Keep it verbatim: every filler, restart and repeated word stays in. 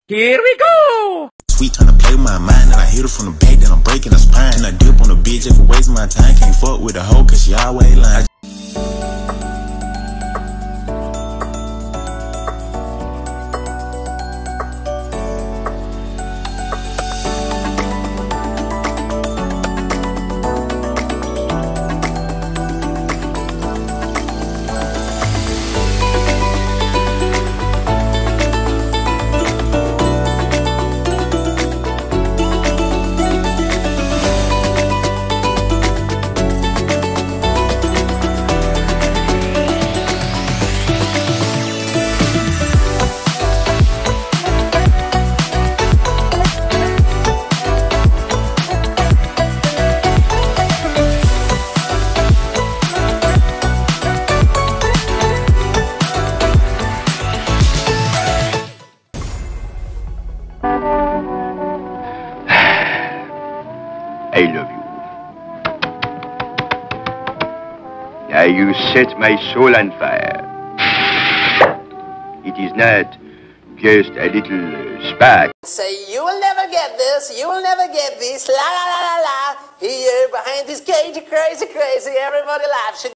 Here we go! Sweet trying to play with my mind, and I hit her from the back, then I'm breaking her spine. And I dip on the bitch just for wasting my time. Can't fuck with a hoe cause she always lying. I love you. Now you set my soul on fire. It is not just a little uh, spark. Say you will never get this, you will never get this, la la la la la. Here behind this cage, crazy, crazy, everybody laughs.